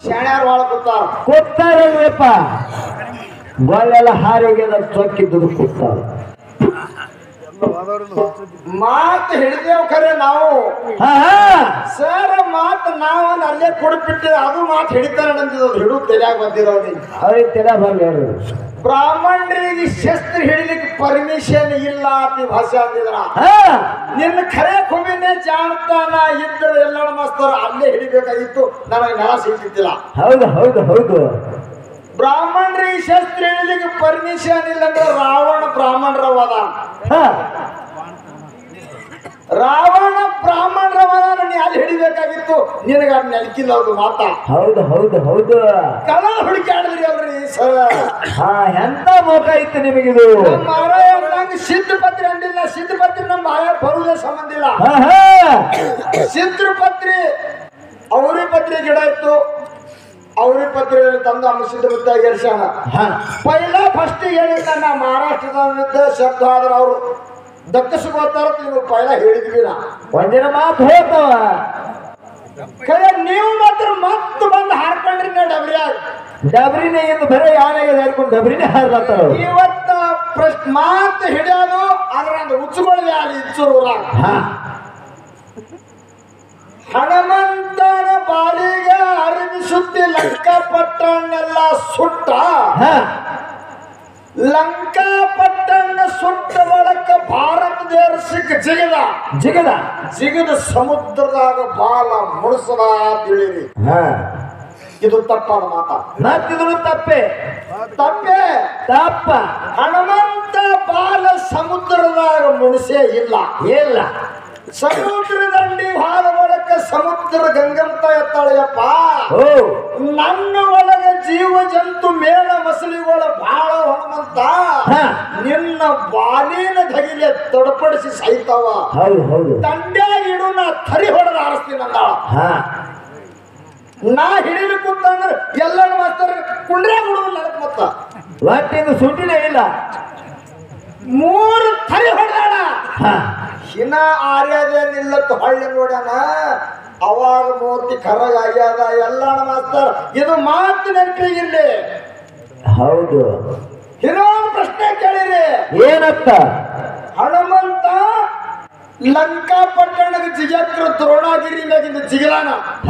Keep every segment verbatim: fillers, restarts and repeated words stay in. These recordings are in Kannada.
ಶಾಣ್ಯಾರು ಬಾಳ ಕೂತಾರ ಕೂತಾರಪ್ಪ ಗೊಲ್ಲೆಲ್ಲ ಹಾರಿಗೆಲ್ಲ ಚೊಕ್ಕಿದ್ದು ಕೂತಾರ ಮಾತು ಹಿಡಿದೇವ್ ಖರೆ ನಾವು ಸರ್ ಮಾತು ನಾವು ಅಲ್ಲೇ ಕೊಡ್ಬಿಟ್ಟಿದ ಅದು ಮಾತು ಹಿಡಿತಾರ ಅಂತಿದ್ದು ಹಿಡು ತೆರೆಯಾಗ ಬಂದಿರೋದು ಅವ್ರಿಗೆ ತೆರ ಬರ್ಲಿ ಹೇಳ್ರಿ ಬ್ರಾಹ್ಮಣರಿಗೆ ಶಸ್ತ್ರ ಹಿಡಿಲಿಕ್ಕೆ ಪರ್ಮಿಷನ್ ಇಲ್ಲ ಅಂತ ಭಾಷೆ ಅಂದಿದ್ರ ನಿನ್ನ ಖರೆ ಕುಮಿನೇ ಜಾಣತಾನ ಇದ್ರೆ ಎಲ್ಲ ಮಾಸ್ತರ ಅಲ್ಲೇ ಹಿಡಿಬೇಕಾಗಿತ್ತು ನನಗೆ ನೆಲ ಸಿಗ್ತಿದ್ದಿಲ್ಲ ಹೌದು ಹೌದು ಹೌದು ಬ್ರಾಹ್ಮಣರಿಗೆ ಶಸ್ತ್ರ ಹಿಡಿಲಿಕ್ಕೆ ಪರ್ಮಿಷನ್ ಇಲ್ಲ ಅಂದ್ರೆ ರಾವಣ ಬ್ರಾಹ್ಮಣರವದ ರಾವಣ ಬ್ರಾಹ್ಮಣರವದ ನೀ ಅಲ್ಲಿ ಹಿಡಿಬೇಕಾಗಿತ್ತು ನಿನಗ ನೆಲಕಿಲ್ಲ ಅವ್ರು ಮಾತಾ ಹೌದು ಹೌದು ಹೌದು ಕಳ ಹುಡುಕಾಡಿದ್ರಿ ಅಲ್ರಿ ಸರ್ ಹಾ ಎಂತ ಮೋಕ ಇತ್ತು ನಿಮಗಿದು ಮಾರಾಯ ನಂಗೆ ಸಿದ್ಧಪತ್ರಿ ಅಂದಿಲ್ಲ ಸಿದ್ಧಪತ್ರಿ ನಮ್ಮ ಮಾಯ ಬರುವುದೇ ಸಂಬಂಧ ಇಲ್ಲ ಸಿದ್ಧಪತ್ರಿ ಅವರಿ ಪತ್ರಿ ಗಿಡ ಇತ್ತು ಅವರಿ ಪತ್ರಿ ತಂದು ಅಮ್ಮ ಸಿದ್ಧಪತ್ರಿಯಾಗಿ ಎರ್ಸಾಣ ಪೈಲ ಫಸ್ಟ್ ಹೇಳಿದ ನಾ ಮಹಾರಾಷ್ಟ್ರದಲ್ಲಿದ್ದ ಶಬ್ದ ಆದ್ರೆ ಅವರು ದಕ್ಕಸ್ಕೋತಾರ ನೀವು ಪೈಲ ಹೇಳಿದ್ವಿ ನಾ ಒಂದಿನ ಮಾತು ಹೋಗ್ತಾವ ಖರೆ ನೀವು ಮಾತ್ರ ಮತ್ತೆ ಬಂದು ಹಾರ್ಕೊಂಡ್ರಿ ನಾ ಡಬ್ರಿಯಾಗ ಡಬ್ರಿನೇ ಎಂದು ಬರೀ ಯಾನೆಗೆ ಹಾರ್ಕೊಂಡು ಡಬ್ರಿನೇ ಹಾರ್ಲತ್ತಾರ ಇವತ್ತ ಪ್ರಶ್ನೆ ಮಾತು ಹಿಡಿಯೋದು ಅದ್ರ ಒಂದು ಉಚ್ಚುಗಳಿದೆ ಅಲ್ಲಿ ಇಚ್ಚೂರ ಹನುಮಂತನ ಬಾಲಿಗೆ ಅರಬಿಸುತ್ತಿ ಲಂಕಾಪಟ್ಟಣೆಲ್ಲ ಸುಟ್ಟ ಲಂಕಾಪಟ್ಟಣ ಸುಟ್ಟ ಬಳಕ ಭಾರತ ದೇಶ ಜಿಗದ ಜಿಗದ ಜಿಗದ ಸಮುದ್ರದಾಗ ಬಾಲ ಮುಳುಸದ ತಿಳಿರಿ ಇದು ತಪ್ಪಾದ ಮಾತ ಮತ್ತಿದ್ರು ತಪ್ಪೆ ತಪ್ಪೆ ತಪ್ಪ ಹನುಮಂತ ಬಾಲ ಸಮುದ್ರದಾಗ ಮುಣಿಸೇ ಇಲ್ಲ ಇಲ್ಲ ಸಮುದ್ರ ದಂಡಿ ಹಾದ ಒಳಕ ಸಮುದ್ರ ಗಂಗಂತ ಎತ್ತಾಳೆಯಪ್ಪ ನನ್ನ ಒಳಗ ಜೀವ ಜಂತು ಮೇಳ ಮಸಲಿಗಳ ಬಹಳ ಹನುಮಂತ ನಿನ್ನ ಬಾಲಿನ ಧಗಿಲೆ ತಡಪಡಿಸಿ ಸಹಿತವ ಹೌದು ಹೌದು ದಂಡ್ಯಾಗ ಇಡು ನಾ ಥರಿ ಹೊಡೆದ ಆರಿಸ್ತೀನಿ ಅಂದ ನಾ ಹಿಡಿದು ಕೂತಂದ್ರೆ ಎಲ್ಲ ಮಾಸ್ತರ ಕುಂಡ್ರೆ ಬಿಡುದಿಲ್ಲ ಅದಕ್ಕೆ ಮತ್ತ ಒಟ್ಟಿಂದು ಸುಟ್ಟಿನೇ ಇಲ್ಲ ಮೂರು ಥರಿ ಹೊಡೆದಾಳ ಹಿನ ಆರ್ಯದೇನಿಲ್ಲ ಹಳ್ಳಿ ನೋಡ್ಯಾನ ಅವಾಗ ಮೂರ್ತಿ ಕರಗ ಆಗ್ಯಾದ ಎಲ್ಲ ಮಾಸ್ತರ್ ಇದು ಮಾತು ನೆನಪಿಗಿರ್ಲಿ ಹೌದು ಇನ್ನೊಂದು ಪ್ರಶ್ನೆ ಕೇಳಿರಿ ಏನತ್ತ ಹನುಮಂತ ಲಂಕಾಪಟ್ಟಣದ ಜಿಗತ್ರ ದ್ರೋಣಾಗಿರಿ ಮ್ಯಾಗಿಂದ ಜಿಗದಾನ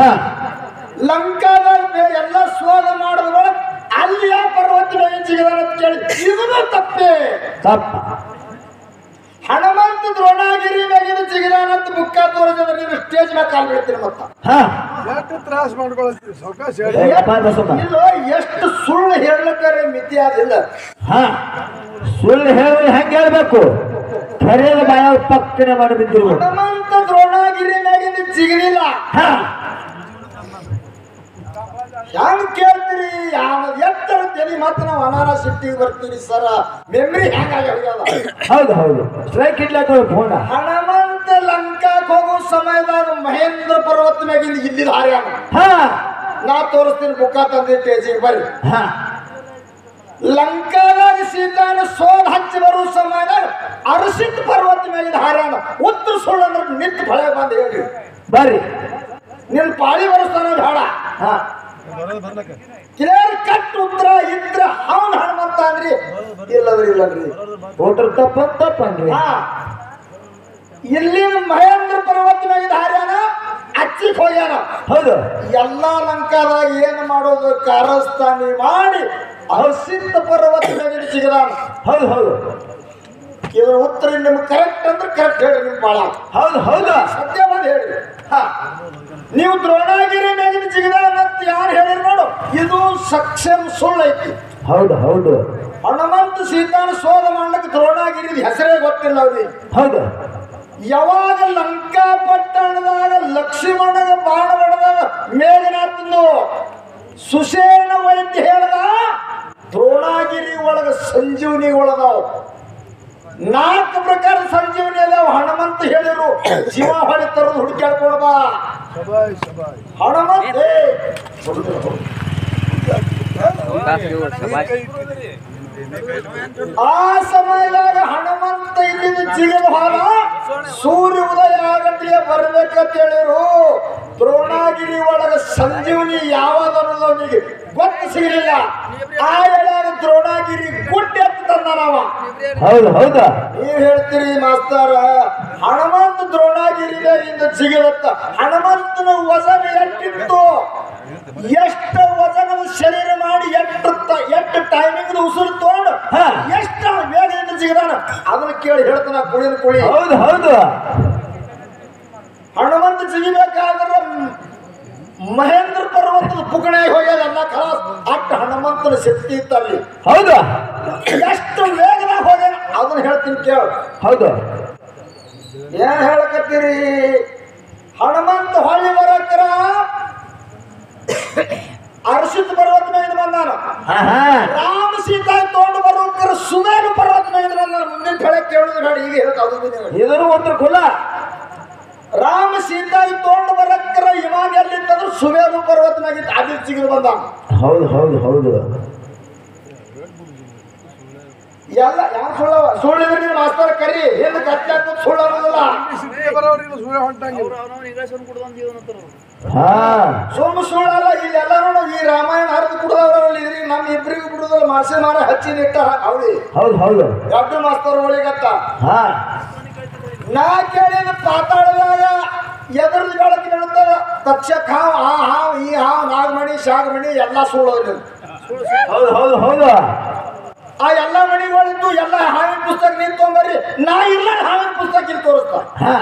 ಲಂಕಾದಾಗ ಎಲ್ಲ ಶೋಧ ಮಾಡಿದ ಒಳಗೆ ಅಲ್ಲಿಯ ಪರ್ವತ ಮ್ಯಾಗ ಜಿಗದಾನ ಅಂತ ಕೇಳಿ ಇದನ್ನು ತಪ್ಪೇ ತಪ್ಪ ಹನುಮಂತ ದ್ರೋಣಾಗಿರಿ ಮ್ಯಾಗಿನ ಜಿಗದಾನಂತ ಬುಕ್ಕ ತೋರಿಸಿದ್ರೆ ನೀವು ಸ್ಟೇಜ್ ಮ್ಯಾಗ ಕಾಲ್ ಬಿಡ್ತೀರಿ ಮತ್ತ ಎಷ್ಟು ತ್ರಾಸ ಮಾಡ್ಕೊಳ್ತೀವಿ ಸಾವಕಾಶ ಇದು ಎಷ್ಟು ಸುಳ್ಳು ಹೇಳಕ್ಕಾರೆ ಮಿತಿ ಆದಿಲ್ಲ ಸುಳ್ಳು ಹೇಳಿ ಹೆಂಗೆ ಹೇಳ್ಬೇಕು ಖರೇದ ಬಾಯ ಪಕ್ಕನೆ ಮಾಡಿ ಬಿದ್ದಿರು ಹನುಮಂತ ದ್ರೋಣಾಗಿರಿ ಮ್ಯಾಗಿನ ಜಿಗಲಿಲ್ಲ ಹೆಂಗ್ ಕೇಳ್ತೀರಿ ಎತ್ತರ ತೆಲಿ ಮತ್ತೆ ನಾವು ಅನಾರ ಸಿಟ್ಟಿಗೆ ಬರ್ತೀರಿ ಸರ ಮೆಮ್ರಿ ಹೆಂಗಾಗ್ಯಾವ ಹೌದು ಹೌದು ಸ್ಟ್ರೈಕ್ ಇಡ್ಲಾಕ ಫೋನ್ ಹನುಮಂತ ಲಂಕಾಕ್ ಹೋಗೋ ಸಮಯದಾಗ ಮಹೇಂದ್ರ ಪರ್ವತ ಮ್ಯಾಗಿಂದ ಇಲ್ಲಿ ಹಾರ್ಯಾನ ನಾ ತೋರಿಸ್ತೀನಿ ಬುಕ್ಕ ತಂದಿ ಟೇಜಿಗೆ ಬರ್ರಿ ಲಂಕಾದಾಗ ಸೀತಾನ ಸೋಲ್ ಹಚ್ಚಿ ಬರೋ ಸಮಯದಾಗ ಅರಸಿತ್ ಪರ್ವತ ಮ್ಯಾಗಿಂದ ಹಾರ್ಯಾನ ಉತ್ತರ ಸುಳ್ಳು ಅಂದ್ರೆ ನಿಂತು ಫಳೆ ಬಂದು ಹೇಳಿ ಬರ್ರಿ ನಿನ್ ಪಾಳಿ ಬರಸ್ತಾನ ಬೇಡ ಕ್ಲಿಯರ್ ಕಟ್ ಉತ್ತರ ಇದ್ರ ಅವನ್ ಹನುಮಂತ ಅಂದ್ರಿ ಇಲ್ಲದ್ರಿ ಇಲ್ಲದ್ರಿ ಓಟ್ರ ತಪ್ಪ ತಪ್ಪನ್ರಿ ಇಲ್ಲಿನ ಮಹೇಂದ್ರ ಪರ್ವತ ಮ್ಯಾಗಿಂದ ಹಾರ್ಯಾನ ಅಚ್ಚಿಕ್ ಹೋಗ್ಯಾನ ಹೌದು ಎಲ್ಲಾ ಲಂಕಾದಾಗ ಏನ್ ಮಾಡೋದು ಕಾರಸ್ಥಾನಿ ಮಾಡಿ ಅರಸಿತ್ ಪರ್ವತ ಮ್ಯಾಗಿಂದ ಸಿಗದಾನ ಹೌದು ಹೌದು ಇದ್ರ ಉತ್ತರ ನಿಮ್ಗೆ ಕರೆಕ್ಟ್ ಅಂದ್ರೆ ಕರೆಕ್ಟ್ ಹೇಳ್ರಿ ನಿಮ್ ಬಾಳ ಹೌದು ಹೌದು ಸತ್ಯ ಬಂದ್ ಹೇಳ್ರಿ ಹಾ ನೀವು ದ್ರೋಣಾಗಿರಿ ಮ್ಯಾಗಿನ ಜಿಗದಾನ ಅಂತ ಯಾರು ಹೇಳಿರಿ ನೋಡು ಇದು ಸಕ್ಷಮ ಸುಳ್ಳು ಐತಿ ಹೌದು ಹೌದು ಹನುಮಂತ ಸೀತಾನ ಶೋಧ ಮಾಡ್ಲಿಕ್ಕೆ ದ್ರೋಣಾಗಿರಿದ ಹೆಸರೇ ಗೊತ್ತಿಲ್ಲ ಅವ್ರಿಗೆ ಹೌದು ಯಾವಾಗ ಲಂಕಾಪಟ್ಟಣದಾಗ ಲಕ್ಷ್ಮಣಗ ಬಾಣ ಹೊಡೆದಾಗ ಮೇಘನಾಥನು ಸುಷೇಣ ವೈದ್ಯ ಹೇಳ್ದ ದ್ರೋಣಾಗಿರಿ ಒಳಗ ಸಂಜೀವನಿ ಒಳಗಾವ್ ನಾಲ್ಕು ಪ್ರಕಾರ ಸಂಜೀವನಿ ಅದಾವ ಹನುಮಂತ ಹೇಳಿರು ಜೀವ ಹೊಳಿ ತರದು ಹುಡುಕ್ಯಾಡ್ಕೊಳ್ಬ ಹನುಮಂತ ಆ ಸಮಯದಾಗ ಹನುಮಂತ ಇಲ್ಲಿಂದ ಜಿಗಿದ ಹಾಲ ಸೂರ್ಯ ಉದಯ ಆಗಟ್ಟಿಗೆ ಬರ್ಬೇಕಂತ ಹೇಳಿರು ದ್ರೋಣಾಗಿರಿ ಒಳಗ ಸಂಜೀವನಿ ಯಾವಾಗ ಅನ್ನೋದು ಅವನಿಗೆ ಗೊತ್ತು ಸಿಗಲಿಲ್ಲ. ಆ ಎಳೆಯಾಗ ದ್ರೋಣಾಗಿರಿ ಗುಡ್ಡ ಎತ್ತು ತಂದ ನಾವ. ಹೌದು ಹೌದಾ ನೀವ್ ಹೇಳ್ತೀರಿ ಮಾಸ್ತರ ಹನುಮಂತ ದ್ರೋಣಾಗಿರಿಯಿಂದ ಸಿಗಲತ್ತ. ಹನುಮಂತನ ವಜನ ಎಷ್ಟಿತ್ತು, ಎಷ್ಟು ವಜನದ ಶರೀರ ಮಾಡಿ ಎಷ್ಟು ಎಷ್ಟು ಟೈಮಿಂಗ್ ಉಸಿರು ತಗೊಂಡು ಎಷ್ಟು ವೇಗದಿಂದ ಸಿಗದಾನ ಅದನ್ನ ಕೇಳಿ ಹೇಳ್ತಾನ ಕುಳಿನ ಕುಳಿ. ಹೌದು ಹೌದು ಹನುಮಂತ ಸಿಗಬೇಕಾದ್ರೆ ಮಹೇಂದ್ರ ಪರ್ವತದ ಪುಕಣೆ ಹೋಗ್ಯದ ಅನ್ನ ಖಲಾಸ್. ಅಟ್ಟ ಹನುಮಂತನ ಶಕ್ತಿ ಇತ್ತಲ್ಲಿ. ಹೌದಾ ಎಷ್ಟು ವೇಗದಾಗ ಹೋಗ್ಯಾನ ಅದನ್ನ ಹೇಳ್ತೀನಿ ಕೇಳು. ಹೌದು ಏನ್ ಹೇಳಕತ್ತೀರಿ? ಹನುಮಂತ ಹೊಳ್ಳಿ ಬರಕ್ರ ಅರ್ಷಿತ್ ಪರ್ವತ ಮೇಲೆ ಬಂದಾನ. ರಾಮ ಸೀತಾ ತಗೊಂಡು ಬರೋಕ್ರ ಸುಮೇರು ಪರ್ವತ ಮೇಲೆ ಬಂದಾನ. ಮುಂದಿನ ಹೇಳಕ್ ಕೇಳಿದ್ರೆ ಬೇಡ, ಈಗ ಹೇಳ್ತಾ ಇದನ್ನು ಒಂದು ಕುಲ. ರಾಮ ಸೀತಾ ತಗೊಂಡು ಬರಕ್ರ ವಿಮಾನ ಎಲ್ಲಿತ್ತಂದ್ರೆ ಸುಮೇರು ಪರ್ವತ ಮ್ಯಾಗಿತ್ತು, ಅದ್ರ ಸಿಗಲು ಬಂದಾನ. ಹೌದು ಹೌದು ಹೌದು ಎಲ್ಲ ಯಾವ ಸುಳ್ಳವ ಸುಳ್ಳಿದ್ರೆ ನೀನು ಮಾಸ್ತರ ಕರಿ ಏನು ಕತ್ತೆ ಸುಳ್ಳು ಅನ್ನೋದಿಲ್ಲ. ಬರೋರಿಗೆ ಸುಳ್ಳು ಹೊಂಟಂಗಿಲ್ಲ. ಹಾ ಸುಮ್ಮ ಸುಳ್ಳಲ್ಲ. ಇಲ್ಲೆಲ್ಲ ನೋಡು ಈ ರಾಮಾಯಣ ಹರಿದು ಕುಡ್ದವ್ರಲ್ಲಿ ಇದ್ರಿ ನಮ್ಮ ಇಬ್ಬರಿಗೂ ಬಿಡುದಲ್ಲ ಮಾಸಿ ಮಾರ ಹಚ್ಚಿ ನಿಟ್ಟಾರ ಅವಳಿ. ಹೌದು ಹೌದು ದೊಡ್ಡ ಮಾಸ್ತರ್ ಒಳಿಗತ್ತ. ಹಾ ನಾ ಕೇಳಿದ ಪಾತಾಳದಾಗ ಎದುರು ಬೆಳಕು ಬೀಳುತ್ತದ ತಕ್ಷಕ ಹಾವ್ ಆ ಹಾವ್ ಈ ಹಾವ್ ನಾಗಮಣಿ ಶಾಗಮಣಿ ಎಲ್ಲ ಸುಳ್ಳೋದು. ಹೌದು ಹೌದು ಹೌದು ಆ ಎಲ್ಲ ಮಣಿಗಳಿದ್ದು ಎಲ್ಲ ಹಾವಿನ ಪುಸ್ತಕ ನಿಂತು ತೊಗೊಂಬರ್ರಿ, ನಾ ಇಲ್ಲ ಹಾವಿನ ಪುಸ್ತಕ ಇಲ್ಲಿ ತೋರಿಸ್ತಾ. ಹಾ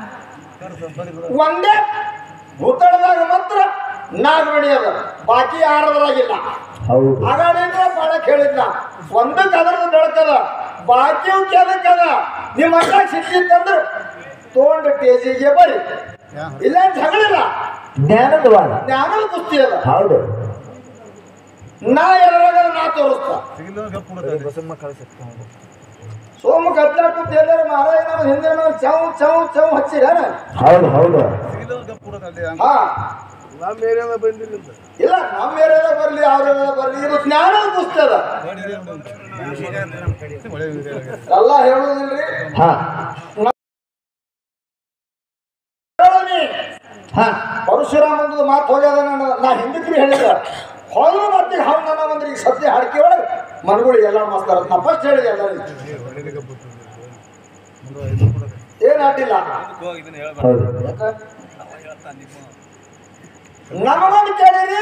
ಒಂದೇ ಭೂತಳದಾಗ ಮಾತ್ರ ನಾಗಮಣಿ ಅದ, ಬಾಕಿ ಯಾರದ್ರಾಗಿಲ್ಲ. ಹೌದು ಹಾಗಾದ್ರೆ ಬಾಳಕ್ ಹೇಳಿದ್ನ ಒಂದಕ್ಕೆ ಅದರದ ಬೆಳಕದ, ಬಾಕಿ ಕೆದಕ್ಕದ. ನಿಮ್ಮ ಮಕ್ಕ ಸಿಕ್ಕಿತ್ತಂದ್ರೆ ತಗೊಂಡು ಟೇಜಿಗೆ ಬರ್ರಿ, ಇಲ್ಲ ಜಗಳಿಲ್ಲ. ಜ್ಞಾನದ ವಾದ. ಜ್ಞಾನದ ಕುಸ್ತಿ ಅದ. ಹೌದು ನಾ ಎಲ್ಲರಾಗ ನಾ ತೋರಿಸ್ತಾ. ಸೋಮ ಕತ್ಲ ಕೂತ್ ಎಲ್ಲರೂ ಮಹಾರಾಜ ನಮ್ಮ ಹಿಂದೆ ಚೌ ಚೌ ಚೌ ಹಚ್ಚಿರ. ಹೌದು ಹೌದು ಹಾ ನಮ್ಮ ಏರಿಯಾದ ಬಂದಿಲ್ಲ. ಇಲ್ಲ ನಮ್ಮ ಏರಿಯಾದಾಗ ಬರ್ಲಿ ಅವ್ರ ಬರ್ಲಿ, ಇದು ಜ್ಞಾನದ ಕುಸ್ತಿ ಅದ. ಎಲ್ಲ ಹೇಳುದಿಲ್ರಿ. ಹಾ ಹಾ ಪರಶುರಾಮಂದು ಮಾತು ಹೋಗ್ಯದ. ನಾ ಹಿಂದಕ್ಕೆ ಹೇಳಿದ ಹೋದ್ರು ಮತ್ತೆ ಹಾವು ನನ್ನ ಬಂದ್ರೆ ಈಗ ಸದ್ಯ ಹಾಡಿಕೆ ಒಳಗೆ ಮನ್ಗಳಿಗೆ ಎಲ್ಲ ಮಾಸ್ತಾರ. ನಾ ಫಸ್ಟ್ ಹೇಳಿದೆ ಎಲ್ಲರಿಗೆ ಏನ್ ಆಟಿಲ್ಲ. ಹೌದು ನಮಗೊಂದು ಕೇಳಿರಿ,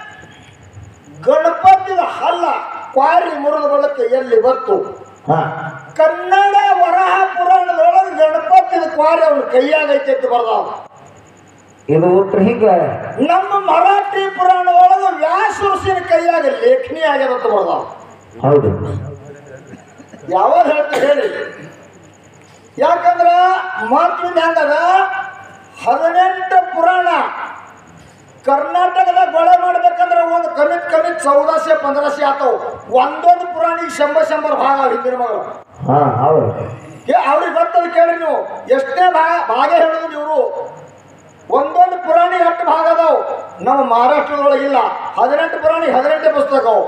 ಗಣಪತಿದ ಹಲ್ಲ ಕ್ವಾರಿ ಮುರಿದ ಬಳಕೆ ಎಲ್ಲಿ ಬತ್ತು? ಹಾ ಕನ್ನಡ ವರಹ ಪುರಾಣದೊಳಗೆ ಗಣಪತಿದ ಕ್ವಾರಿ ಅವನ ಕೈಯಾಗೈತೆ ಅಂತ ಬರ್ದಾವ. ಇದು ಉತ್ತರ ಹಿಂಗ. ನಮ್ಮ ಮರಾಠಿ ಪುರಾಣ ಒಳಗೆ ವ್ಯಾಸ ಋಷಿನ ಕೈಯಾಗ ಲೇಖನಿ ಆಗ್ಯದಂತ ಬರ್ದಾವ. ಹೌದು ಯಾವಾಗ ಹೇಳ್ತಾ ಹೇಳಿ. ಯಾಕಂದ್ರ ಮಹತ್ವದ ಹೆಂಗದ, ಹದಿನೆಂಟು ಪುರಾಣ ಕರ್ನಾಟಕದಾಗ ಗೊಳೆ ಮಾಡ್ಬೇಕಂದ್ರೆ ಒಂದು ಕಮಿತ್ ಕಮಿತ್ ಚೌದಾಸೆ ಪಂದ್ರಾಸೆ ಆತಾವ. ಒಂದೊಂದು ಪುರಾಣಿಗೆ ಶಂಬ ಶಂಬರ್ ಭಾಗ ಹಿಂದಿನ ಮಗಳು. ಹಾ ಹೌದು ಏ ಅವ್ರಿಗೆ ಬರ್ತದ ಕೇಳಿ ನೀವು. ಎಷ್ಟೇ ಭಾಗ ಭಾಗ ಹೇಳಿದ್ರು ಇವರು. ಒಂದೊಂದು ಪುರಾಣಿ ಎಷ್ಟು ಭಾಗ ಅದಾವ ನಮ್ಮ ಮಹಾರಾಷ್ಟ್ರದೊಳಗಿಲ್ಲ. ಹದಿನೆಂಟು ಪುರಾಣಿ ಹದಿನೆಂಟು ಪುಸ್ತಕ ಅವು.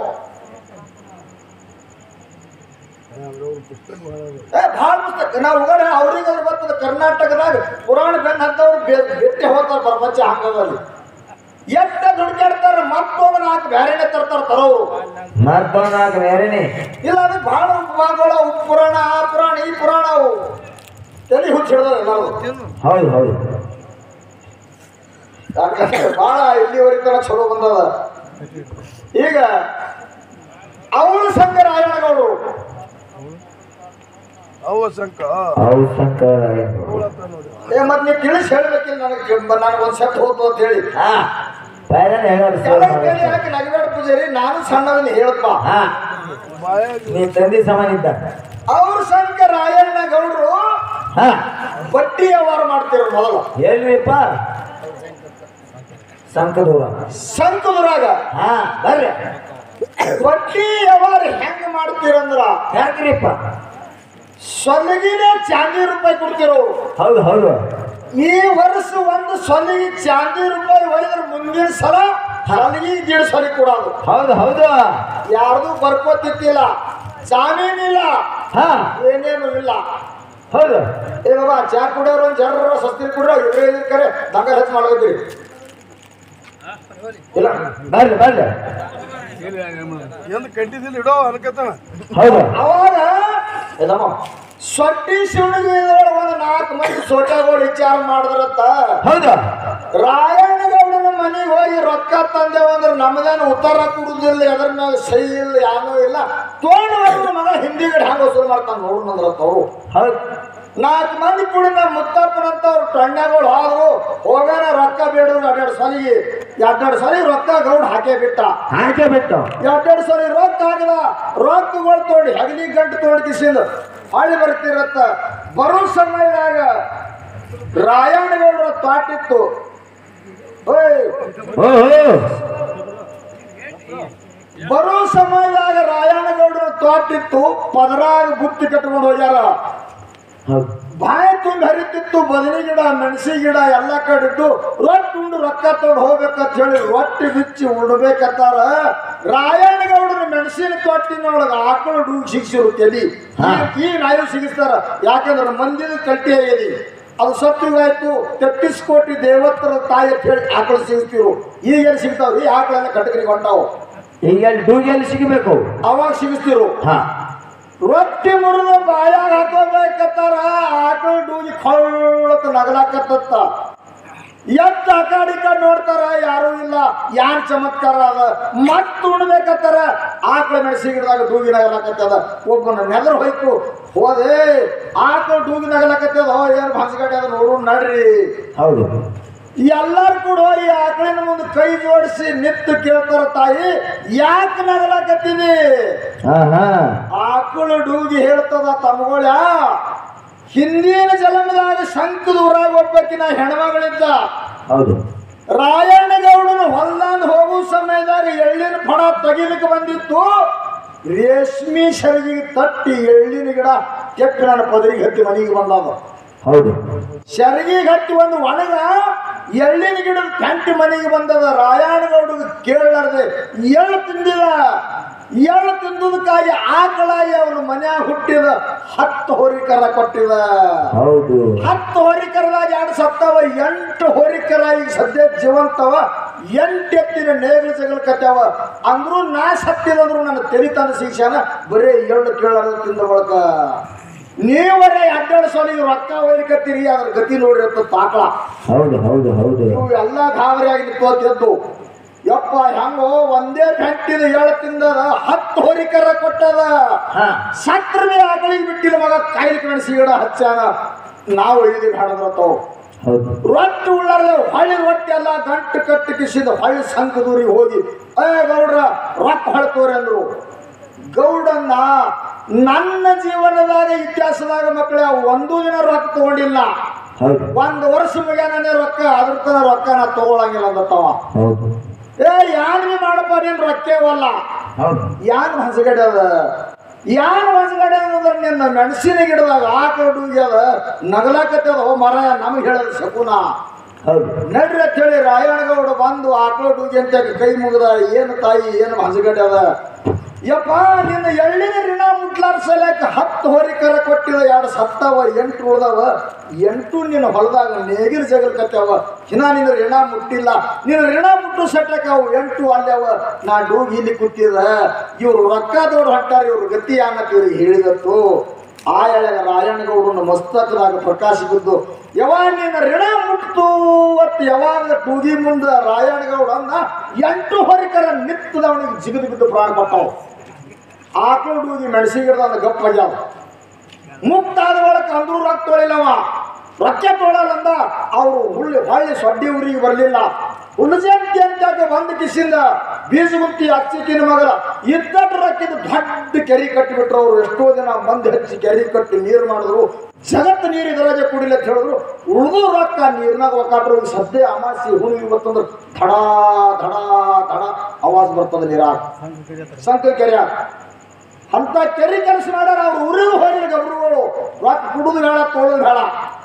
ಏ ಭಾಳ ಪುಸ್ತಕ ನಾವು ಹೋಗೋಣ. ಅವ್ರಿಗೆ ಬರ್ತದೆ ಕರ್ನಾಟಕದಾಗ ಪುರಾಣ ಬೆನ್ನ ಹತ್ತವ್ರು ಭೇಟಿ ಹೋಗ್ತಾರೆ ಪ್ರಪಂಚ ಹಂಗದಲ್ಲಿ. ಎಷ್ಟ ದುಡ್ಕಾಡ್ತಾರ ಮತ್ತೊಂದು ನಾಲ್ಕು ಬ್ಯಾರೆನೆ ತರ್ತಾರ ತರೋರು. ಮತ್ತೊಂದು ಬೇರೆನೆ ಇಲ್ಲ ಅದಕ್ಕೆ ಭಾಳ ಉಪಭಾಗಗಳ ಉಪ ಪುರಾಣ ಆ ಪುರಾಣ ಈ ಪುರಾಣ ಅವು ತಲೆ ಹುಚ್ಚ ಹಿಡ್ದಾರೆ ನಾವು. ಹೌದು ಹೌದು ಯಾಕಂದ್ರೆ ಭಾಳ ಇಲ್ಲಿವರೆಗೆ ತನಕ ಚಲೋ ಬಂದದ. ಈಗ ಅವಳು ಶಂಕರಾಯಣಗೌಡರು ಅವ ಶಂಕ ಹೌದು ಶಂಕರ. ಏ ಮತ್ ನೀವು ತಿಳಿಸಿ ಹೇಳ್ಬೇಕಿಲ್ಲ ನನಗೆ. ನನಗೆ ಒಂದು ಸೆಟ್ ಹೋತು ಅಂತ ಹೇಳಿ ಹಾ ಬೇರೆನೆ ಹೇಳೋದು ಎಲ್ಲ ಕೇಳಿ ಯಾಕೆ ನಗಬೇಡ ಪೂಜಾರಿ, ನಾನು ಸಣ್ಣವನ್ನ ಹೇಳಪ್ಪ. ಹಾ ಬಾಯಾಗಿ ನೀ ತಂದಿ ಸಮಾನ ಇದ್ದ. ಅವ್ರು ಶಂಕರಾಯಣ್ಣ ಗೌಡರು ಹಾ ಬಡ್ಡಿ ವ್ಯವಹಾರ ಮಾಡ್ತಿರೋ ಮೊದಲು. ಎಲ್ರಿಪ್ಪ ಸಂಕದೂರ ಸಂಕುದ್ರಾಗ ಹಾ ಬರ್ರಿ. ಬಡ್ಡಿ ವ್ಯವಹಾರ ಹೆಂಗ ಮಾಡ್ತೀರಂದ್ರ ಯಾಕ್ರಿಪ್ಪ? ಸೊಲಗಿನೇ ಚಾಂದಿ ರೂಪಾಯಿ ಕೊಡ್ತಿರೋ. ಹೌದು ಹೌದು ಈ ವರ್ಷ ಒಂದು ಸೊಲಿಗೆ ಚಾಂದಿ ರೂಪಾಯಿ ಒಯ್ದ್ರೆ ಮುಂದಿನ ಸಲ ಸಲಿಗೆ ದೀಡ್ ಸೊಲಿ ಕೊಡೋದು. ಹೌದು ಹೌದು ಯಾರ್ದು ಬರ್ಕೋತಿತ್ತಿಲ್ಲ, ಜಾಮೀನಿಲ್ಲ, ಹಾ ಏನೇನು ಇಲ್ಲ. ಹೌದು ಏ ಬಾಬಾ ಚಾ ಕುಡಿಯೋರು ಒಂದು ಜರ ಸಸ್ತಿ ಕುಡಿಯೋ ಇದ್ರೆ ಕರೆ ದಂಗ ಹೆಚ್ಚು ಮಾಡೋದ್ರಿ. ಇಲ್ಲ ಬರ್ರಿ ಬರ್ರಿ ಎಂದು ಕಂಟಿದಿಲ್ಲ ಇಡೋ ಅನ್ಕತ್ತಾನ. ಹೌದು ಅವಾಗ ಇದಮ್ಮ ಸೊಟ್ಟಿ ಶಿವನಿಗೆ ಒಂದು ನಾಲ್ಕು ಮಂದಿ ಸೊಟ್ಟೆಗಳು ವಿಚಾರ ಮಾಡಿದ್ರತ್ತ. ಹೌದು ರಾಯಣ್ಣಗೌಡನ ಮನೆಗೆ ಹೋಗಿ ರೊಕ್ಕ ತಂದೇವ ಅಂದ್ರೆ ನಮ್ದೇನು ಉತ್ತರ ಕೊಡುದಿಲ್ಲ, ಎದ್ರ ಮ್ಯಾಗ ಸೈ ಇಲ್ಲ, ಏನೂ ಇಲ್ಲ. ತೋಣ ಮಗ ಹಿಂದಿಗಡೆ ಹ್ಯಾಂಗ ವಸೂಲು ಮಾಡ್ತಾನೆ ನೋಡ್ನಂದ್ರತ್ತ ಅವರು. ಹೌದು ನಾಲ್ಕು ಮಂದಿ ಕೂಡ ನಮ್ಮ ಮುತ್ತಪ್ಪನಂತ ಅವ್ರು ಟಣ್ಣಗಳು ಹೋದ್ರು. ಹೋಗಾರ ರೊಕ್ಕ ಬೇಡರು ಎರಡೆರಡು ಸಲಿಗೆ ಎರಡೆರಡು ಸಲ ರೊಕ್ಕ ಗೌಡ ಹಾಕೇ ಬಿಟ್ಟ. ಹಾಗೆ ಬಿಟ್ಟು ಎರಡೆರಡು ಸಲ ರೊಕ್ಕ ಹಾಕದ ರೊಕ್ಕಗಳು ತೋಡಿ ಹಗಲಿ ಗಂಟು ತೋಡಿ ಕಿಸಿಂದ ಹಳ್ಳಿ ಬರ್ತಿರತ್ತ. ಬರೋ ಸಮಯದಾಗ ರಾಯಣ್ಣಗೌಡರ ತಾಟಿತ್ತು. ಓಯ್ ಓಹೋ ಬರೋ ಸಮಯದಾಗ ರಾಯಣ್ಣಗೌಡರ ತೋಟಿತ್ತು. ಪದರಾಗ ಗುತ್ತಿ ಕಟ್ಕೊಂಡು ಹೋಗ್ಯಾರ. ಹೌದು ಬಾಯಿ ತುಂಬ ಹರಿತಿತ್ತು. ಬದನಿ ಗಿಡ ಮೆಣಸಿ ಗಿಡ ಎಲ್ಲ ಕಡಿದ್ದು ರೊಟ್ಟಿ ಉಂಡು ರೊಕ್ಕ ತೊಗೊಂಡು ಹೋಗ್ಬೇಕಂತ ಹೇಳಿ ರೊಟ್ಟಿ ಬಿಚ್ಚಿ ಉಡ್ಬೇಕತ್ತಾರ. ರಾಯಣ್ಣಗೌಡರ ಮೆಣಸಿನ ತೊಟ್ಟಿನೊಳಗ ಆಕಳು ಡೂ ಸಿಗಿಸಿರು ತಲಿ. ಈ ನಾಯಿ ಸಿಗಿಸ್ತಾರ, ಯಾಕಂದ್ರೆ ಮಂದಿದ ಕಟ್ಟಿ ಆಗಿದೆ. ಅದು ಸತ್ತಿಗಾಯ್ತು. ತೆಪ್ಪಿಸ್ ಕೋಟಿ ದೇವತರ ತಾಯಿ ಅಂತ ಹೇಳಿ ಆಕಳು ಸಿಗಿಸ್ತಿರು. ಈಗೇನು ಸಿಗ್ತಾವ್ರಿ? ಆಕಳೆಲ್ಲ ಕಟಕರಿಗೆ ಹೊಂಟಾವು. ಈಗ ಡೂಗಿಯಲ್ಲಿ ಸಿಗಬೇಕು. ಅವಾಗ ಸಿಗಿಸ್ತಿರು. ಹಾ ರೊಟ್ಟಿ ಮುರಿದು ಬಾಯಾಗ ಹಾಕೋಬೇಕತ್ತಾರ. ಆಕಳು ಡೂಗಿ ಕೊಳ್ಳತ್ತ ನಗಲಾಕತ್ತ. ಎತ್ತ ಆ ಕಡೆ ಈ ಕಡೆ ನೋಡ್ತಾರ, ಯಾರು ಇಲ್ಲ. ಯಾನ್ ಚಮತ್ಕಾರ ಅದ. ಮತ್ ಉಣ್ಬೇಕತ್ತಾರ. ಆಕಳ ಮೆಣಸಿ ಗಿಡದಾಗ ಡೂಗಿ ನಗಲಾಕತ್ತದ. ಒಬ್ಬನ ನೆದರ್ ಹೋಯ್ತು. ಹೋದೆ ಆಕಳು ಡೂಗಿ ನಗಲಾಕತ್ತದ. ಏನ್ ಭಾಷಗಾಡಿ ಅದ ನೋಡು ನಡ್ರಿ. ಹೌದು ಎಲ್ಲಾರು ಕೂಡ ಈ ಆಕಳಿನ ಮುಂದೆ ಕೈ ಜೋಡಿಸಿ ನಿತ್ತು ಕೇಳ್ತಾರ, ತಾಯಿ ಯಾಕೆ ನಗಲಾಕತ್ತೀನಿ? ಹಾ ಹಾ ಆಕಳು ಡೂಗಿ ಹೇಳ್ತದ, ತಮ್ಮಗಳ ಹಿಂದಿನ ಜನ್ಮದಾಗ ಶಂಕದ ಊರಾಗ ಒಬ್ಬಕಿನ ಹೆಣ್ಮಗಳಿದ್ದ. ಹೌದು ರಾಯಣ್ಣಗೌಡನ ಹೊಲ್ದಾಂದ್ ಹೋಗುವ ಸಮಯದಾಗ ಎಳ್ಳಿನ ಫಡ ತೆಗಿಲಿಕ್ಕೆ ಬಂದಿತ್ತು. ರೇಷ್ಮಿ ಸರಿಗಿಗೆ ತಟ್ಟಿ ಎಳ್ಳಿನ ಗಿಡ ಕೆಟ್ಟು ನನ್ನ ಪದರಿಗೆ ಹತ್ತಿ ಮನೆಗೆ ಬಂದದ. ಹೌದು ಸೆರಗಿಗೆ ಹತ್ತಿ ಒಂದು ಒಣಗ ಎಳ್ಳಿನ ಗಿಡದ ಕಂಟಿ ಮನೆಗೆ ಬಂದದ. ರಾಯಣ್ಣಗೌಡಗೆ ಕೇಳಲಾರ್ದೆ ಎಳ್ಳು ತಿಂದಿದ. ಎಳ್ಳು ತಿಂದುದಕ್ಕಾಗಿ ಆಕಳಾಗಿ ಅವನ ಮನ್ಯಾಗ ಹುಟ್ಟಿದ. ಹತ್ತು ಹೋರಿಕರ ಕೊಟ್ಟಿದ. ಹೌದು ಹತ್ತು ಹೋರಿಕರದಾಗ ಎರಡು ಸತ್ತವ. ಎಂಟು ಹೋರಿಕರ ಈಗ ಸದ್ಯ ಜೀವಂತವ. ಎಂಟು ಎತ್ತಿನ ನೇಗಿಲು ಜಗಲ್ ಕಟ್ಟಾವ. ಅಂದ್ರೂ ನಾ ಸತ್ತಿದಂದ್ರು ನನ್ನ ತೆರಿತಾನ ಶಿಕ್ಷಣ ಬರೀ ಎಳ್ಳು ಕೇಳಾರ ತಿಂದ ಬಳಕ ನೀವರೇ ಅಡ್ಡಾಡು ಸಲಿಗೆ ರೊಕ್ಕ ಹೋಗ್ಲಿಕತ್ತೀರಿ. ಅದ್ರ ಗತಿ ನೋಡ್ರಿ ಅಂತ ತಾಕಳ. ಹೌದು ಹೌದು ಹೌದು ಇವು ಎಲ್ಲ ಗಾಬರಿ ಆಗಿ ನಿಂತು ಯಪ್ಪ ಹೆಂಗೋ ಒಂದೇ ಗಂಟಿದ ಏಳು ತಿಂದದ. ಹತ್ತು ಹೋರಿಕರ ಕೊಟ್ಟದ. ಸತ್ರ ಮೇಲೆ ಆಕಳಿಗೆ ಬಿಟ್ಟಿಲ್ಲ ಮಗ. ಕಾಯಿಲೆ ಕಣಿಸಿ ಗಿಡ ಹಚ್ಚಾನ. ನಾವು ಇದು ಹಾಡದ್ರತ್ತವು ಹೌದು ರೊಟ್ಟಿ ಉಳ್ಳಾರ್ದ ಹೊಳ್ಳಿ ರೊಟ್ಟಿ ಎಲ್ಲ ಗಂಟು ಕಟ್ಟಿ ಕಿಸಿದ ಹೊಳ್ಳಿ ಸಂಕದೂರಿಗೆ ಹೋಗಿ ಏ ಗೌಡ್ರ ರೊಕ್ಕ ಹೊಳ್ತವ್ರಿ ಅಂದ್ರು. ಗೌಡನ್ನ ನನ್ನ ಜೀವನದಾಗ ಇತಿಹಾಸದಾಗ ಮಕ್ಕಳ ಒಂದೂ ದಿನ ರೊಕ್ಕ ತಗೊಂಡಿಲ್ಲ. ಹೌದು ಒಂದು ವರ್ಷ ಮುಗ್ಯಾನೇ ರೊಕ್ಕ. ಅದ್ರ ತನ ರೊಕ್ಕ ನಾ ತಗೊಳಂಗಿಲ್ಲ ಅಂದತ್ತವ. ಹೌದು ಏ ಯಾನ್ ಬಿ ಮಾಡಪ್ಪ ನೀನ್ ರೊಕ್ಕೇವಲ್ಲ. ಹೌದು ಯಾನ್ ಹಸಗಡೆ ಅದ. ಯಾನ್ ಹಸಗಡೆ ಅಂದ್ರೆ ನಿನ್ನ ಮೆಣಸಿನ ಗಿಡದಾಗ ಆಕಳು ಡೂಗಿ ಅದ ನಗಲಾಕತ್ತದ. ಹೋ ಮರ ನಮಗೆ ಹೇಳದ ಶಕುನ. ಹೌದು ನಡ್ರಿ ಅಂತ ಹೇಳಿ ರಾಯಣ್ಣಗೌಡ ಬಂದು ಆಕಳು ಡೂಗಿ ಅಂತ ಕೈ ಮುಗಿದ. ಏನು ತಾಯಿ ಏನು ಹಸಗಡೆ ಅದ. ಯಪ್ಪ ನಿನ್ನ ಎಳ್ಳಿನ ಋಣ ಮುಟ್ಲಾರ ಸಲಕ ಹತ್ತು ಹೋರಿಕರ ಕೊಟ್ಟಿದ. ಎರಡು ಸತ್ತವ, ಎಂಟು ಉಳ್ದವ. ಎಂಟು ನಿನ್ನ ಹೊಲದಾಗ ನೇಗಿಲು ಜಗಲ್ ಕತ್ತವ. ಇನ್ನ ನಿನ್ನ ಋಣ ಮುಟ್ಟಿಲ್ಲ. ನಿನ್ನ ಋಣ ಮುಟ್ಟು ಸಟ್ಲಕ ಅವು ಎಂಟು ಅಲ್ಯವ. ನಾ ಡೂಗಿ ಇಲ್ಲಿ ಕೂತಿದ. ಇವ್ರು ರೊಕ್ಕ ದೊಡ್ಡ ಹೊಂಟಾರ. ಇವ್ರ ಗತಿ ಅನ್ನಕ್ಕೆ ಇವ್ರಿಗೆ ಹೇಳಿದತ್ತು. ಆ ಎಳೆಗ ರಾಯಣ್ಣಗೌಡನ ಮಸ್ತಕದಾಗ ಪ್ರಕಾಶ ಬಿದ್ದು ಯಾವಾಗ ನಿನ್ನ ಋಣ ಮುಟ್ತು ಅತ್ ಯಾವಾಗ ಟೂಗಿ ಮುಂದೆ ರಾಯಣ್ಣಗೌಡ ಅಂದ ಎಂಟು ಹೊರಿಕರ ನಿತ್ತದ ಅವನಿಗೆ ಜಿಗಿದು ಬಿದ್ದು ಪ್ರಾಣ ಕೊಟ್ಟವು. ಆಕಳು ಡೂಗಿ ಮೆಣಸಿ ಗಿಡದ ಅಂದ ಗಪ್ಪಾಗ್ಯಾವ. ಮುಕ್ತಾದ ಒಳಕ್ಕೆ ಅಂದ್ರೂ ರೊಕ್ಕ ತೊಳಿಲ್ಲವ. ರೊಕ್ಕ ತೊಳಲ್ಲಂದ ಅವರು ಹುಳ್ಳಿ ಹೊಳ್ಳಿ ಸೊಡ್ಡಿ ಊರಿಗೆ ಬರಲಿಲ್ಲ. ಉಳಿಜಂತಿ ಅಂತ ಬಂದ ಕಿಸಿಂದ ಬೀಜಗುತ್ತಿ ಅಚ್ಚಿಕಿನ ಮಗಲ ಇದ್ದಟ್ಟು ರೊಕ್ಕಿದ ದೊಡ್ಡ ಕೆರೆ ಕಟ್ಟಿಬಿಟ್ರು. ಅವರು ಎಷ್ಟೋ ಜನ ಮಂದಿ ಹಚ್ಚಿ ಕೆರೆ ಕಟ್ಟಿ ನೀರು ಮಾಡಿದ್ರು. ಜಗತ್ತು ನೀರು ಇದರಾಜೆ ಕುಡಿಲಿ ಅಂತ ಹೇಳಿದ್ರು. ಉಳಿದು ರೊಕ್ಕ ನೀರ್ನಾಗ ಒಕ್ಕಾಟ್ರು. ಸದ್ಯ ಅಮಾಸಿ ಹುಣ್ಣಿಗೆ ಬರ್ತಂದ್ರೆ ಧಡ ಧಡ ಧಡ ಆವಾಜ್ ಬರ್ತದೆ ನೀರಾಗ. ಸಂಕ ಕೆರೆ ಅಂತ ಕೆರೆ ಕೆಲಸ ಮಾಡ್ಯಾರ. ಅವ್ರು ಊರಿಗೂ ಹೋಗಿಲ್ಲ ಗಬ್ರುಗಳು. ರೊಕ್ಕ ಕುಡುದು ಬೇಡ ತೊಳೆದು ಬೇಡ.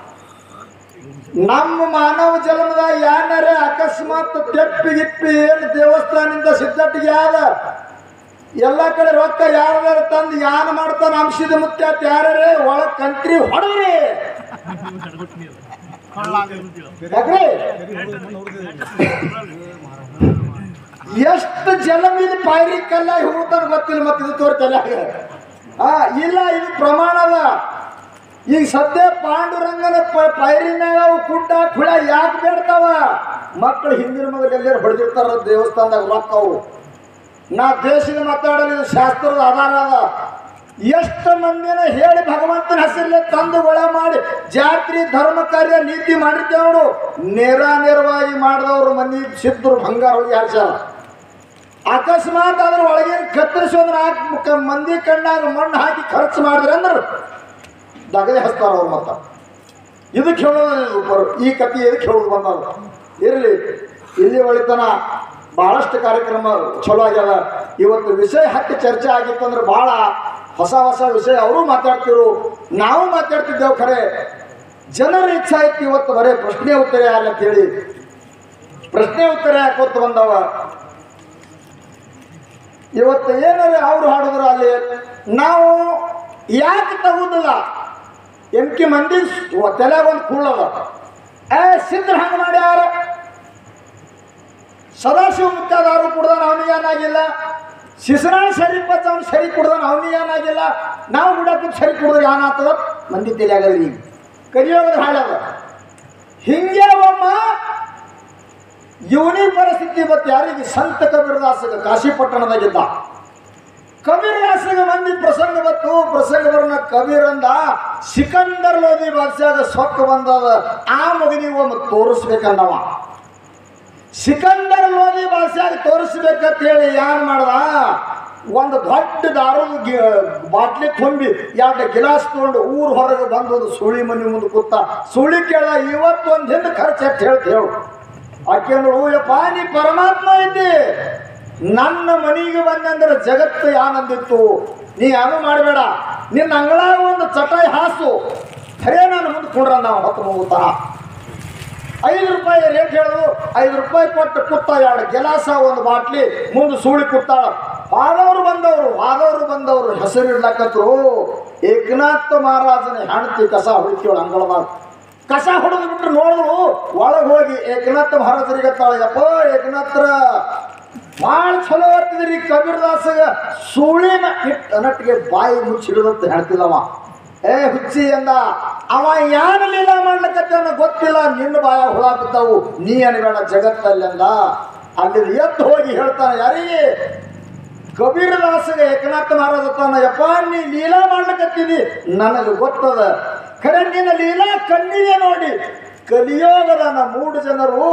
ನಮ್ಮ ಮಾನವ ಜನ್ಮದಾಗ ಯಾನರೇ ಅಕಸ್ಮಾತ್ ತೆಪ್ಪಿ ಗಿಪ್ಪಿ ಏನು ದೇವಸ್ಥಾನದಿಂದ ಸಿದ್ಧಟ್ಟಿಗೆ ಯಾರ ಎಲ್ಲ ಕಡೆ ರೊಕ್ಕ ಯಾರ ತಂದು ಯಾನ ಮಾಡ್ತಾನ ಅಂಶದ ಮುತ್ಯ ಯಾರೇ ಒಳಗ್ ಕಂಟ್ರಿ ಹೊಡವ್ರಿ. ಯಾಕ್ರಿ ಎಷ್ಟು ಜನ ಮೇಲೆ ಪಾಯರಿ ಕಲ್ಲ ಹೋಗ್ತಾನೆ ಗೊತ್ತಿಲ್ಲ. ಮತ್ತೆ ಇದು ತೋರ್ತಲ್ಲ ಆ ಇಲ್ಲ ಇದು ಪ್ರಮಾಣದ. ಈಗ ಸದ್ಯ ಪಾಂಡುರಂಗನ ಪೈರಿನಾಗ ಅವು ಕುಡ್ಡ ಕುಳ ಯಾಕೆ ಬೇಡ್ತಾವ? ಮಕ್ಕಳು ಹಿಂದಿನ ಮಗಲು ಎಲ್ಲರೂ ಹೊಡೆದಿರ್ತಾರ ದೇವಸ್ಥಾನದಾಗ ರೊಕ್ಕವು. ನಾ ದೇಶದ ಮಾತಾಡಲಿ ಇದು ಶಾಸ್ತ್ರದ ಆಧಾರ ಅದ. ಎಷ್ಟು ಮಂದಿನ ಹೇಳಿ ಭಗವಂತನ ಹೆಸರಲ್ಲೇ ತಂದು ಒಳ ಮಾಡಿ ಜಾತ್ರೆ ಧರ್ಮ ಕಾರ್ಯ ನೀತಿ ಮಾಡಿರ್ತೇವರು. ನೇರ ನೇರವಾಗಿ ಮಾಡಿದವರು ಮಂದಿ ಸಿದ್ಧರು ಬಂಗಾರ ಹೋಗಿ ಹಾರ್ಸ್ಯಾರ. ಅಕಸ್ಮಾತ್ ಅದ್ರ ಒಳಗೆ ಕತ್ತರಿಸೋದ್ರ ನಾಲ್ಕು ಮಂದಿ ಕಣ್ಣಾಗ ಮಣ್ಣು ಹಾಕಿ ಖರ್ಚು ಮಾಡಿದ್ರೆ ಅಂದ್ರೆ ದಗದೆ ಹಚ್ತಾರ ಅವ್ರು. ಮತ್ತ ಇದಕ್ಕೆ ಹೇಳೋದು ಈ ಕಥೆ ಇದಕ್ಕೆ ಹೇಳೋದು ಬಂದವರು. ಇರಲಿ, ಇಲ್ಲಿ ಒಳಿತನ ಭಾಳಷ್ಟು ಕಾರ್ಯಕ್ರಮ ಚಲೋ ಆಗ್ಯದ. ಇವತ್ತು ವಿಷಯ ಹತ್ತಿ ಚರ್ಚೆ ಆಗಿತ್ತು ಅಂದ್ರೆ ಭಾಳ ಹೊಸ ಹೊಸ ವಿಷಯ ಅವರು ಮಾತಾಡ್ತಿರು, ನಾವು ಮಾತಾಡ್ತಿದ್ದೇವೆ. ಖರೆ ಜನರ ಇಚ್ಛಾ ಇತ್ತು ಇವತ್ತು ಬರೇ ಪ್ರಶ್ನೆ ಉತ್ತರ ಯಾರ ಅಂತ ಹೇಳಿ ಪ್ರಶ್ನೆ ಉತ್ತರ ಯಾಕೊತ್ತು ಬಂದವ. ಇವತ್ತು ಏನಾರ ಅವ್ರು ಹಾಡಿದ್ರು ಅಲ್ಲಿ ನಾವು ಯಾಕೆ ತಗೋದಿಲ್ಲ? ಎಂಕಿ ಮಂದಿ ತಲೆ ಒಂದು ಕುಳ್ಳದ ಏ ಸಿದ್ಧ ಹಂಗೆ ಮಾಡ್ಯಾರ. ಸದಾಶಿವ ಮುತ್ತಾದಾರು ಕುಡ್ದಾನ ಅವನಿಗೆ ಏನಾಗಿಲ್ಲ. ಶಿಶುನಾಳ ಶರೀಫತ್ ಅವ್ನು ಸರಿ ಕುಡ್ದಾನ ಅವನಿಗೆ ಏನಾಗಿಲ್ಲ. ನಾವು ಬಿಡಕ್ಕೆ ಸರಿ ಕುಡಿದ್ರೆ ಏನಾಗ್ತದ ಮಂದಿ ತಲೆಯಾಗದ್ರಿ. ಕಲಿಯೋಗದ ಹಾಳದ. ಹಿಂಗೆ ಒಮ್ಮ ಇವನಿ ಪರಿಸ್ಥಿತಿ ಇವತ್ತು ಯಾರಿಗೆ? ಸಂತ ಕಬೀರದಾಸಗ ಕಾಶಿಪಟ್ಟಣದಾಗಿದ್ದ. ಕಬೀರದಾಸಗ ಮಂದಿ ಪ್ರಸಂಗ ಬತ್ತು. ಪ್ರಸಂಗ ಬರೋಣ ಕಬೀರಂದ ಸಿಕಂದರ್ ಲೋಧಿ ಬಾದ್ಶಾಗ ಸೊಕ್ಕ ಬಂದದ. ಆ ಮಗನಿಗೆ ಒಮ್ಮೆ ತೋರಿಸ್ಬೇಕಂದವ. ಸಿಕಂದರ್ ಲೋಧಿ ಬಾದ್ಶಾಗ ತೋರಿಸ್ಬೇಕಂತ ಹೇಳಿ ಏನ್ ಮಾಡ್ದ? ಒಂದು ದೊಡ್ಡ ದಾರು ಬಾಟ್ಲಿ ತುಂಬಿ ಎರಡು ಗಿಲಾಸ್ ತಗೊಂಡು ಊರ್ ಹೊರಗೆ ಬಂದು ಒಂದು ಸುಳಿ ಮನೆ ಮುಂದೆ ಕೂತ. ಸುಳಿ ಕೇಳ ಇವತ್ತೊಂದು ಹಿಂದೆ ಖರ್ಚು ಎಷ್ಟು ಹೇಳ್ತ ಹೇಳು. ಆಕೆಂದ್ರು ಯಪ್ಪ ನೀ ಪರಮಾತ್ಮ ಇದ್ದಿ, ನನ್ನ ಮನೆಗೆ ಬಂದಂದ್ರೆ ಜಗತ್ತು ಯಾನಂದಿತ್ತು. ನೀ ಏನು ಮಾಡಬೇಡ, ನಿನ್ನ ಅಂಗಳಾಗ ಒಂದು ಚಟಾಯಿ ಹಾಸು. ಖರೇ ನಾನು ಮುಂದೆ ಕೊಡ್ರ ನಾವು ಹೊತ್ತು ಹೋಗುತ್ತಾ. ಐದು ರೂಪಾಯಿ ರೇಟ್ ಹೇಳೋದು. ಐದು ರೂಪಾಯಿ ಕೊಟ್ಟು ಕುತ್ತ ಎರಡು ಗೆಲಾಸ ಒಂದು ಬಾಟ್ಲಿ ಮುಂದೆ ಸೂಳಿ ಕುತ್ತಾಳ. ವಾದವರು ಬಂದವರು ವಾದವರು ಬಂದವರು ಹೆಸರು ಇಡ್ಲಕ್ಕತ್ರು. ಏಕನಾಥ ಮಹಾರಾಜನ ಹೆಂಡತಿ ಕಸ ಹೊಡಿತೀವಳು ಅಂಗಳದಾಗ. ಕಸ ಹೊಡೆದು ಬಿಟ್ರು ನೋಡಿದ್ರು ಒಳಗೆ ಹೋಗಿ ಏಕನಾಥ ಮಹಾರಾಜರಿಗೆ ತಾಳಪ್ಪ ಏಕನಾಥರ ಭಾಳ ಚಲೋ ಆಗ್ತಿದ್ರಿ ಕಬೀರದಾಸಗ ಸುಳಿನ ಇಟ್ಟು ನಟ್ಟಿಗೆ ಬಾಯಿ ಮುಚ್ಚಿಡದಂತ ಹೇಳ್ತಿಲ್ಲವ. ಏ ಹುಚ್ಚಿ ಅಂದ ಅವ ಯಾರು ಲೀಲಾ ಮಾಡ್ಲಿಕ್ಕೆ ಗೊತ್ತಿಲ್ಲ. ನಿನ್ನ ಬಾಯ ಹುಳ ಬಿದ್ದವು, ನೀ ಅನ್ಬೇಡ ಜಗತ್ತಲ್ಲಿ ಅಂದ. ಅಲ್ಲಿ ಎದ್ದು ಹೋಗಿ ಹೇಳ್ತಾನೆ ಯಾರಿಗೆ? ಕಬೀರದಾಸಗ ಏಕನಾಥ ಮಹಾರಾಜ ತಾನ ಯಪ್ಪ ನೀ ಲೀಲಾ ಮಾಡ್ಲಿಕ್ಕತ್ತೀನಿ ನನಗೆ ಗೊತ್ತದ. ಖರೆ ನಿನ್ನ ಲೀಲಾ ಕಣ್ಣಿಗೆ ನೋಡಿ ಕಲಿಯೋಗದ ಮೂರು ಜನರು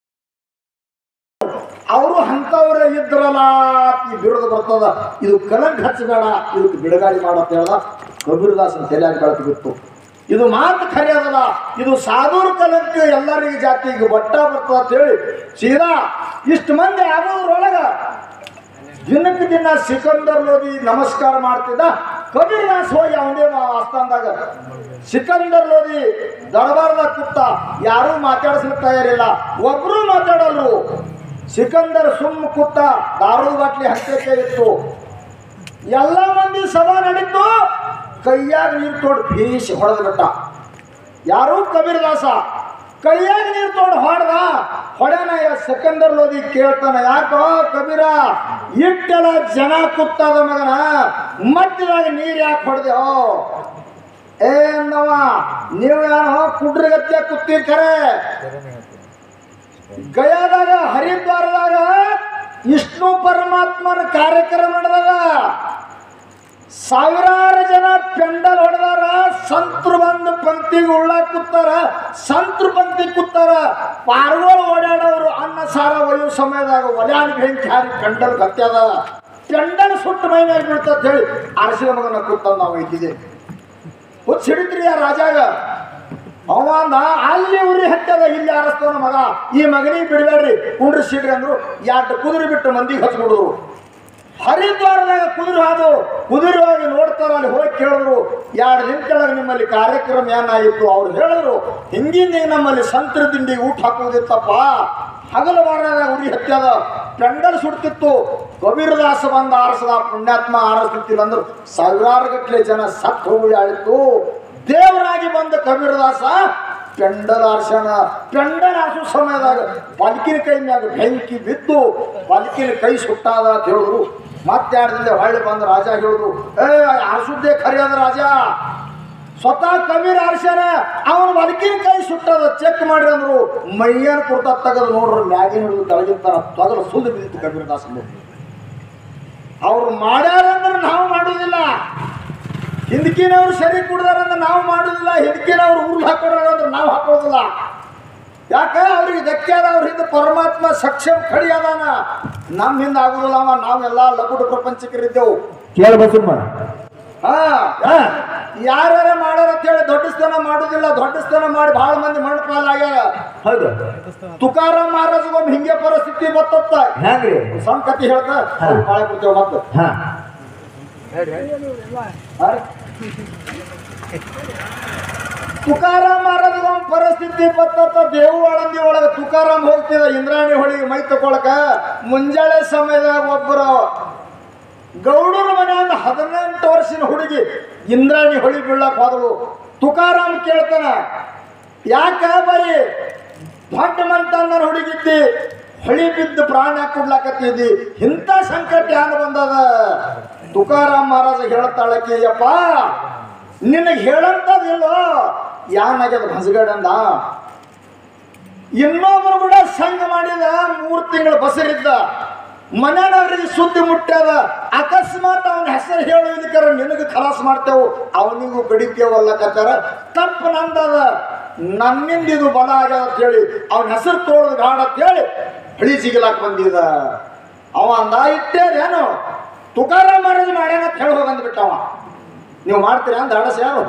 ಅವರು ಅಂತವ್ರೆ ಇದ್ರಲ್ಲ ಈ ಬಿರುದು ಬರ್ತದ. ಇದು ಕಲಂಕ ಹಚ್ಚಬೇಡ, ಇದಕ್ಕೆ ಬಿಡುಗಡೆ ಮಾಡತ್ತ ಹೇಳ್ದ. ಕಬೀರದಾಸನ ತಲೆಯಾಗಿ ಬೆಳಕು ಬಿತ್ತು. ಇದು ಮಾತು ಖರೆ ಅದಲ್ಲ, ಇದು ಸಾಧುರ ಕಲಂಕ ಎಲ್ಲರಿಗೆ ಜಾತಿಗೆ ಬಟ್ಟ ಬರ್ತದ ಅಂತ ಹೇಳಿ ಸೀದಾ ಇಷ್ಟು ಮಂದಿ ಆಗೋದ್ರೊಳಗ ದಿನಕ್ಕೆ ದಿನ ಸಿಕಂದರ್ ಲೋಧಿ ನಮಸ್ಕಾರ ಮಾಡ್ತಿದ್ದ. ಕಬೀರದಾಸ್ ಹೋಗಿ ಅವನೇ ಆಸ್ಥಾನದಾಗ ಸಿಕಂದರ್ ಲೋಧಿ ದರ್ಬಾರ್ದಾಗ ಕೂತ. ಯಾರೂ ಮಾತಾಡಿಸ್ಲಿಕ್ಕೆ ತಯಾರಿಲ್ಲ, ಒಬ್ರು ಮಾತಾಡಲ್ರು. ಸಿಕಂದರ್ ಸುಮ್ಮ ಕೂತ, ದಾರು ಬಾಟ್ಲಿ ಹಂಚಕ್ಕೆ ಇತ್ತು. ಎಲ್ಲ ಮಂದಿ ಸಭಾ ನಡೀತು. ಕೈಯಾಗ ನೀರು ತೋಡು ಭೀಷ್ ಹೊಡೆದು ಬಿಟ್ಟ. ಯಾರು? ಕಬೀರದಾಸ. ಕೈಯಾಗ ನೀರು ತೋಡು ಹೊಡೆದ. ಹೊಡೆನ ಸಿಕಂದರ್ ಲೋಧಿ ಕೇಳ್ತಾನ, ಯಾಕೋ ಕಬೀರ ಇಟ್ಟೆಲ್ಲ ಜನ ಕೂತದ ಮಗನ, ಮಧ್ಯದಾಗ ನೀರು ಯಾಕೆ ಹೊಡೆದೆ? ಏ ಅನ್ನವ ನೀವು ಯಾರೋ ಕುಡ್ರಿಗತ್ಯ ಕೂತೀರಿ. ಖರೆ ಗಯಾದಾಗ ಹರಿದ್ವಾರದಾಗ ವಿಷ್ಣು ಪರಮಾತ್ಮನ ಕಾರ್ಯಕ್ರಮ ನಡೆದಾಗ ಸಾವಿರಾರು ಜನ ಪೆಂಡಲ್ ಹೊಡೆದಾರ. ಸಂತರು ಬಂದು ಪಂಕ್ತಿಗೆ ಉಳ್ಳಾಕ್ ಕೂತಾರ. ಸಂತರು ಪಂಕ್ತಿ ಕೂತಾರ. ಪಾರ್ಗೋಳು ಓಡಾಡೋರು ಅನ್ನ ಸಾರ ಒಯ್ಯೋ ಸಮಯದಾಗ ಒಲ್ಯಾಣ ಬೆಂಕಿ ಹಾರಿ ಪೆಂಡಲ್ ಗತ್ಯದ. ಪೆಂಡಲ್ ಸುಟ್ಟು ಮೈ ಮೇಲೆ ಬೀಳ್ತಂತ ಹೇಳಿ ಅರಸಿದ ಮಗನ ಕೂತ ನಾವು ಇದ್ದಿದೆ. ಹುಚ್ಚ ಹಿಡಿದ್ರಿ ಆ ರಾಜಾಗ. ಅವ ಅಂದ ಅಲ್ಲಿ ಉರಿ ಹತ್ತದ, ಇಲ್ಲಿ ಆರಸ್ತವನ ಮಗ, ಈ ಮಗನಿಗೆ ಬಿಡಬೇಡ್ರಿ ಕುಂಡ್ರಿ ಸಿಡ್ರಿ ಅಂದ್ರು. ಎರಡು ಕುದುರೆ ಬಿಟ್ಟು ಮಂದಿಗೆ ಹಚ್ಬಿಡಿದ್ರು. ಹರಿದ್ವಾರದಾಗ ಕುದುರೆ ಹಾದು ಕುದುರೆ ಹೋಗಿ ನೋಡ್ತಾರ. ಅಲ್ಲಿ ಹೋಗಿ ಕೇಳಿದ್ರು, ಎರಡು ದಿನ ಕೆಳಗೆ ನಿಮ್ಮಲ್ಲಿ ಕಾರ್ಯಕ್ರಮ ಏನಾಯಿತು? ಅವ್ರು ಹೇಳಿದ್ರು, ಹಿಂಗಿಂದ ನಮ್ಮಲ್ಲಿ ಸಂತರ ತಿಂಡಿಗೆ ಊಟ ಹಾಕುವುದಿತ್ತಪ್ಪ. ಹಗಲು ವಾರದಾಗ ಉರಿ ಹತ್ಯದ, ಪೆಂಡಲ್ ಸುಡ್ತಿತ್ತು. ಕಬೀರದಾಸ ಬಂದ ಆರಿಸದ, ಪುಣ್ಯಾತ್ಮ ಆರಿಸ್ತಿಲ್ಲ ಅಂದ್ರು. ಸಾವಿರಾರು ಗಟ್ಟಲೆ ಜನ ಸತ್ತು ಹೋಗಿ ಆಳಿತ್ತು. ದೇವರಾಗಿ ಬಂದ ಕಬೀರದಾಸ ಪೆಂಡಲ್ ಆರ್ಸನ ಪೆಂಡಲ್ ಆರ್ಸೋ ಸಮಯದಾಗ ಬಲ್ಕಿನ ಕೈ ಮ್ಯಾಗ ಬೆಂಕಿ ಬಿದ್ದು ಬಲ್ಕಿನ ಕೈ ಸುಟ್ಟಾದ ಅಂತ ಹೇಳಿದ್ರು. ಮತ್ತೆ ಎರಡದಿಂದ ಹೊಳ್ಳಿ ಬಂದ ರಾಜ ಹೇಳಿದ್ರು, ಏ ಆರ್ಸುದ್ದೇ ಖರೆ ಅದ ರಾಜ, ಸ್ವತಃ ಕಬೀರ್ ಆರ್ಸ್ಯಾನ, ಅವನು ಬಲ್ಕಿನ ಕೈ ಸುಟ್ಟದ ಚೆಕ್ ಮಾಡ್ರಿ ಅಂದ್ರು. ಮೈಯನ್ ಕುರ್ತಾ ತೆಗೆದು ನೋಡ್ರಿ, ಮ್ಯಾಗಿನ ಹಿಡಿದು ತೆಳಗಿನ ತರ ತೊಗಲು ಸುಲ್ದು ಬಿದ್ದಿತ್ತು ಕಬೀರ್ ದಾಸಂದು. ಅವ್ರು ಮಾಡ್ಯಾರಂದ್ರೆ ನಾವು ಮಾಡೋದಿಲ್ಲ, ಹಿಂದಕಿನವ್ರು ಸರಿ ಕುಡ್ದಾರಂದ್ರೆ ನಾವು ಮಾಡೋದಿಲ್ಲ, ಹಿಂದಕಿನವ್ರು ಊರ್ಲು ಹಾಕೋರಂದ್ರೆ ನಾವು ಹಾಕೋದಿಲ್ಲ. ಯಾಕೆ ಅವ್ರಿಗೆ ಧಕ್ಕೆ ಅದ, ಅವ್ರ ಹಿಂದೆ ಪರಮಾತ್ಮ ಸಕ್ಷಮ ಖಡಿ ಅದಾನ, ನಮ್ಮ ಹಿಂದೆ ಆಗುದಿಲ್ಲ ಅವ. ನಾವೆಲ್ಲ ಲಗುಡು ಪ್ರಪಂಚಕರಿದ್ದೆವು. ಕೇಳ ಬಸಮ್ಮ, ಹಾ ಯಾರ್ಯಾರ ಮಾಡ್ಯಾರ ಅಂತ ಹೇಳಿ ದೊಡ್ಡ ಸ್ಥಾನ ಮಾಡೋದಿಲ್ಲ. ದೊಡ್ಡ ಸ್ಥಾನ ಮಾಡಿ ಬಹಳ ಮಂದಿ ಮಣ್ಣು ಪಾಲ ಆಗ್ಯಾರ. ಹೌದು. ತುಕಾರಾಮ್ ಮಹಾರಾಜಗೊಮ್ಮೆ ಹಿಂಗೆ ಪರಿಸ್ಥಿತಿ ಬತ್ತ ಹೆಂಗ್ರಿ ಸಣ್ಣ ಕತಿ ಹೇಳ್ತಾ ಬಾಳೆ ಕೊಡ್ತೇವೆ ಮತ್ತೆ. ಹಾ ತುಕಾರಾಮ್ ಮಹಾರಾಜಗೊಮ್ಮೆ ಪರಿಸ್ಥಿತಿ ಬತ್ತ ದೇವು ಆಳಂದಿ ಒಳಗೆ ತುಕಾರಾಮ್ ಹೋಗ್ತಿದ ಇಂದ್ರಾಣಿ ಹೊಳಿಗೆ ಮೈ ತಕೊಳಕ. ಮುಂಜಾನೆ ಸಮಯದಾಗ ಒಬ್ಬರು ಗೌಡರ ಮನೆಯಿಂದ ಹದಿನೆಂಟು ವರ್ಷದ ಹುಡುಗಿ ಇಂದ್ರಾಣಿ ಹೊಳಿ ಬೀಳಕ್ ಹೋದಳು. ತುಕಾರಾಮ್ ಕೇಳ್ತಾನ, ಯಾಕ ಬರೀ ದೊಡ್ಡ ಮಂತಂದರ ಹುಡುಗಿದ್ದಿ, ಹೊಳಿ ಬಿದ್ದು ಪ್ರಾಣ ಕೊಡ್ಲಾಕತ್ತಿದ್ದಿ, ಇಂಥ ಸಂಕಟ ಹ್ಯಾಂಗ ಬಂದದ? ತುಕಾರಾಮ್ ಮಹಾರಾಜ ಹೇಳ್ತಾಳಕ್ಕೆ, ಯಪ್ಪ ನಿನಗೆ ಹೇಳಂತದಿಲ್ಲೋ ಯಾನಾಗ್ಯದ ಭಸಗಡಂದ. ಇನ್ನೊಬ್ರು ಕೂಡ ಸಂಘ ಮಾಡಿದ ಮೂರು ತಿಂಗಳು ಬಸರಿದ್ದ, ಮನೆಯವ್ರಿಗೆ ಸುದ್ದಿ ಮುಟ್ಟ್ಯಾದ. ಅಕಸ್ಮಾತ್ ಅವನ ಹೆಸರು ಹೇಳುವುದಕ್ಕಾರ ನಿನಗೆ ಖಲಾಸ್ ಮಾಡ್ತೇವು, ಅವನಿಗೂ ಕಡಿತೇವಲ್ಲಕತ್ತಾರ. ತಪ್ಪು ನಂದದ, ನನ್ನಿಂದ ಇದು ಬಲ ಆಗ್ಯದ ಅಂತ ಹೇಳಿ ಅವನ ಹೆಸರು ತೋಳದ ಗಾಡ ಅಂತ ಹೇಳಿ ಹಳಿ ಸಿಗಲಾಕ್ ಬಂದಿದ. ಅವ ಅಂದ ಇಟ್ಟೇದೇನು ತುಕಾರಾಮ್ ಮಹಾರಾಜ್ ಮಾಡ್ಯಾನ ಅಂತ ಹೇಳಿ ಹೋಗಂದ್ಬಿಟ್ಟ ಅವ. ನೀವು ಮಾಡ್ತೀರಾ ಅಂದ ಅಡಸ ಯಾರು?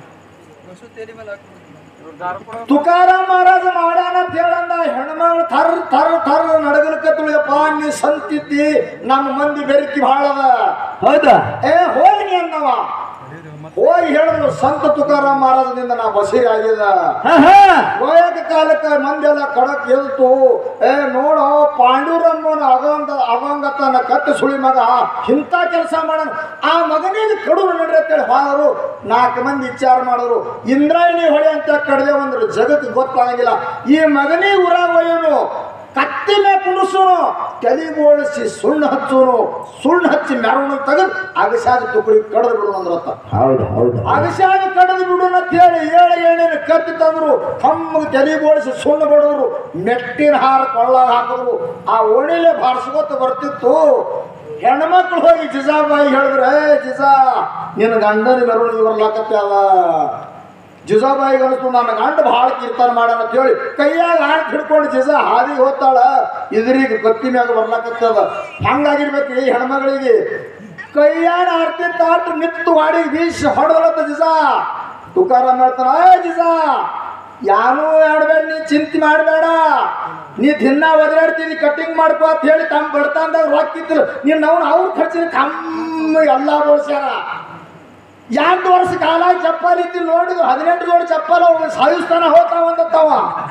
ತುಕಾರಾಮ್ ಮಹಾರಾಜ ಮಾಡ್ಯಾನ ಅಂತ ಹೇಳಂದ. ಹೆಣ್ಮಗಳು ಥರ್ ಥರ್ ಥರ್ ನಡಗಲ್ಕತ್ತಳು. ಯಪ್ಪ ನೀ ಸಂತಿದ್ದಿ, ನಮ್ಮ ಮಂದಿ ಬೆರಕಿ ಭಾಳದ. ಹೌದಾ? ಏ ಹೋಗಿ ನೀ ಅಂದವ. ಹೋಗಿ ಹೇಳಿದ್ರು, ಸಂತ ತುಕಾರಾಮ್ ಮಹಾರಾಜನಿಂದ ನಾ ಬಸೀರಿ ಆಗಿದ. ಗೋಯಕ ಕಾಲಕ್ಕೆ ಮಂದಿ ಎಲ್ಲ ಕಡಕ್ ಎಲ್ತು. ಏ ನೋಡೋ ಪಾಂಡುರಮ್ಮನ ಅಗಂಗ ಅಗಂಗತನ ಕತ್ತು ಸುಳಿ ಮಗ ಇಂಥ ಕೆಲಸ ಮಾಡೋಣ, ಆ ಮಗನಿಗೆ ಕಡು ನಡ್ರಿ ಅಂತೇಳಿ ಹೋದರು. ನಾಲ್ಕು ಮಂದಿ ವಿಚಾರ ಮಾಡಿದ್ರು. ಇಂದ್ರಾಯಣಿ ಹೊಳೆ ಅಂತ ಕಡ್ದೆ ಬಂದ್ರು, ಜಗತ್ತಿಗೆ ಗೊತ್ತಾಗಂಗಿಲ್ಲ. ಈ ಮಗನಿಗೆ ಊರಾಗ ಒಯ್ಯೋನು, ಕತ್ತಿ ಮೇಲೆ ಕುಣಿಸೋನು, ತಲೆ ಬೋಳಿಸಿ ಸುಣ್ಣ ಹಚ್ಚೋನು, ಸುಣ್ಣ ಹಚ್ಚಿ ಮೆರವಣಿಗೆ ತೆಗೆದು ಅಗಸಾದ ತುಕಡಿ ಕಡ್ದು ಬಿಡು ಅಂದ್ರತ್ತ. ಹೌದು ಹೌದು. ಅಗಸಾದ ಕಡ್ದು ಬಿಡು ಅಂತ ಹೇಳಿ ಏಳು ಏನೇನು ಕತ್ತಿ ತಂದ್ರು, ಕಮ್ಮಗೆ ತಲೆ ಬೋಳಿಸಿ ಸುಣ್ಣ ಬಡವರು, ಮೆಟ್ಟಿನ ಹಾರ ಕೊಳ್ಳಾಗ ಹಾಕಿದ್ರು. ಆ ಓಣಿಲೆ ಬಾರಿಸ್ಕೊತ ಬರ್ತಿತ್ತು. ಹೆಣ್ಮಕ್ಳು ಹೋಗಿ ಜಿಜಾಬಾಯಿ ಹೇಳಿದ್ರೆ, ಏ ಜಿಜಾ ನಿನ್ನ ಗಂಡನ ಮೆರವಣಿಗೆ ಬರ್ಲಾಕತ್ತೆ ಅದ. ಜಿಜಾಬಾಯಿಗೆ ಅನಿಸ್ತು, ನನ್ನ ಗಂಡ ಭಾಳ ಕೀರ್ತನ ಮಾಡ್ಯಾನ ಅಂತ ಹೇಳಿ ಕೈಯಾಗ ಹಾಕಿ ಹಿಡ್ಕೊಂಡು ಜಿಜಾ ಹಾದಿಗೆ ಹೋಗ್ತಾಳ. ಇದ್ರಿಗೆ ಕತ್ತಿ ಮ್ಯಾಗ ಬರ್ಲಾಕತ್ತದ. ಹಂಗಾಗಿರ್ಬೇಕು ಈ ಹೆಣ್ಮಗಳಿಗೆ. ಕೈಯಾಗ ಆರ್ತಿ ತಾಟು ನಿತ್ತು ವಾಡಿಗೆ ಬೀಸಿ ಹೊಡೆದಲತ್ತ ಜಿಜಾ. ತುಕಾರಾಮ್ ಹೇಳ್ತಾನ, ಏ ಜಿಜಾ ಯಾನೂ ಆಡ್ಬೇಡ, ನೀ ಚಿಂತೆ ಮಾಡಬೇಡ, ನೀ ದಿನ ಒದರಾಡ್ತೀನಿ ಕಟ್ಟಿಂಗ್ ಮಾಡ್ಕೋ ಅಂತ ಹೇಳಿ ತಮ್ಮ ಬಡ್ತಾಂದಾಗ ರೊಕ್ಕಿದ್ರು. ನೀನು ಅವ್ನು ಅವ್ರ ಖರ್ಚಿನ ಕಮ್ಮ ಎಲ್ಲ ಬೋಳ್ಸ್ಯಾರ. ಎಂಟು ವರ್ಷ ಕಾಲ ಚಪ್ಪಲ್ ಇತ್ತು ನೋಡಿದ್ರು, ಹದಿನೆಂಟು ಜೋಡಿ ಚಪ್ಪಲ್ ಸಾಯುಸ್ತಾನ ಹೋಗ್ತಾವ ಅಂದತ್ತವ.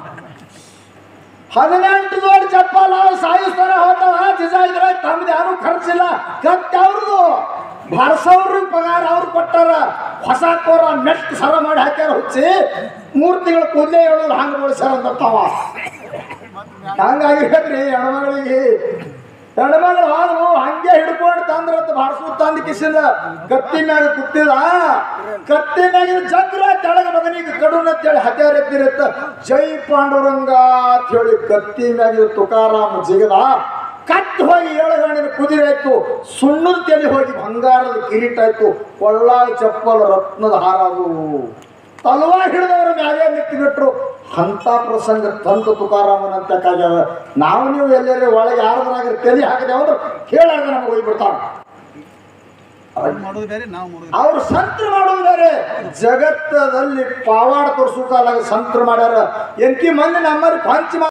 ಹದಿನೆಂಟು ಜೋಡಿ ಚಪ್ಪಲ್ ಸಾಯುಸ್ತಾನ ಹೋಗ್ತಾವ. ಜಿಜಾ ಇದ್ರ ತಮ್ಮದು ಯಾರು ಖರ್ಚಿಲ್ಲ, ಕತ್ತಿ ಅವ್ರದು ಬಾರ್ಸವ್ರಿಗೆ ಪಗಾರ ಅವ್ರು ಕೊಟ್ಟಾರ. ಹೊಸ ಕೋರ ನೆಟ್ ಸರ ಮಾಡಿ ಹಾಕ್ಯಾರ, ಹುಚ್ಚಿ ಮೂರು ತಿಂಗಳು ಕೂದಲೇ ಹೇಳೋರು ಹಂಗೆ ಬೋಳ್ಸ್ಯಾರ ಅಂದತ್ತವ. ಹಂಗಾಗಿ ಹೇಳ್ರಿ ಹೆಣ್ಮಗಳಿಗೆ, ಹೆಣ್ಮಗಳು ಆದ್ರು ಹಂಗೆ ಹಿಡ್ಕೊಂಡು ತಂದ್ರಂತ ಬಾರ್ಸು ತಂದ ಕಿಸಿಲ್ಲ. ಕತ್ತಿ ಮ್ಯಾಗ ಕುತ್ತಿದ, ಕತ್ತಿ ಮ್ಯಾಗಿನ ಜಗ್ರ ತೆಳಗ ಮಗನಿಗೆ ಕಡುನ ಅಂತೇಳಿ ಹತ್ಯಾರ ಎತ್ತಿರತ್ತ. ಜೈ ಪಾಂಡುರಂಗ ಅಂತ ಹೇಳಿ ಕತ್ತಿ ಮ್ಯಾಗಿನ ತುಕಾರಾಮ್ ಜಿಗದ. ಕತ್ತಿ ಹೋಗಿ ಏಳುಗಣ್ಣಿನ ಕುದುರೆ ಆಯ್ತು, ಸುಣ್ಣದ ತೆಲಿ ಹೋಗಿ ಬಂಗಾರದ ಕಿರೀಟ ಆಯ್ತು, ಕೊಳ್ಳಾಗ ಚಪ್ಪಲ್ ರತ್ನದ ಹಾರದು. ತಲವಾ ಹಿಡಿದವರು ಮ್ಯಾಗೆ ನಿಂತು ಬಿಟ್ರು. ಅಂತ ಪ್ರಸಂಗ ತಂತ ತುಕಾರಾಮನ ಅಂತ ಕಾಗ್ಯಾವ. ನಾವು ನೀವು ಎಲ್ಲರೂ ಒಳಗೆ ಯಾರದ್ರಾಗ ತಲೆ ಹಾಕಿದೆ ಅವ್ರು ಕೇಳಾಗ ನಮ್ಗೆ ಹೋಗ್ಬಿಡ್ತಾರ. ಅವ್ರು ಸಂತ್ರ ಮಾಡೋದು ಬೇರೆ. ಜಗತ್ತದಲ್ಲಿ ಪಾವಾಡ ತೋರಿಸೋ ಕಾಲಾಗ ಸಂತ್ರ ಮಾಡ್ಯಾರ. ಎಂಕಿ ಮಂದಿ ನಮ್ಮಲ್ಲಿ ಪಂಚ